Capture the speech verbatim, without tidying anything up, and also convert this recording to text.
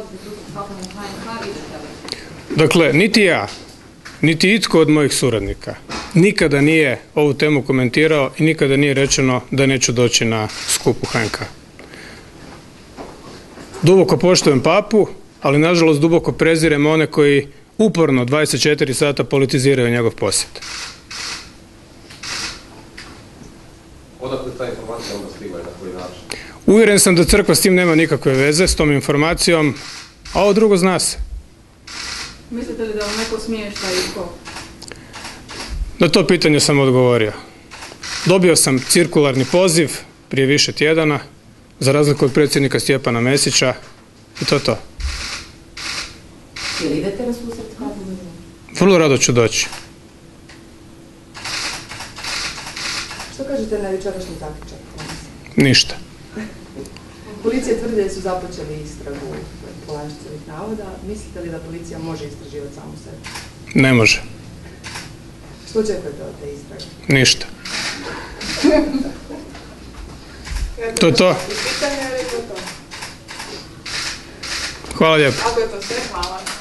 dolazi do kako na H N K, vidite li? Dakle, niti ja, niti itko od mojih suradnika nikada nije ovu temu komentirao i nikada nije rečeno da neću doći na skup u H N K. Duboko poštujem papu, ali nažalost duboko prezirem one koji uporno dvadeset četiri sata politiziraju njegov posjet. Odakle ta informacija onda stigla i na koji način? Uvjeren sam da crkva s tim nema nikakve veze, s tom informacijom, a ovo drugo zna se. Mislite li da vam neko smiješta i ko? Na to pitanje sam odgovorio. Dobio sam cirkularni poziv prije više tjedana, za razliku od predsjednika Stjepana Mesića, i to to. Jel idete na susret kako? Vrlo rado ću doći. Što kažete na jučerašnji zaključak? Ništa. Policija tvrde da su započeli istragu Polanščevih navoda. Mislite li da policija može istraživati samu sebe? Ne može. Što očekujete od te istrage? Ništa. To je to. Pitanje je li to to? Hvala lijepo. Ako je to sve, hvala.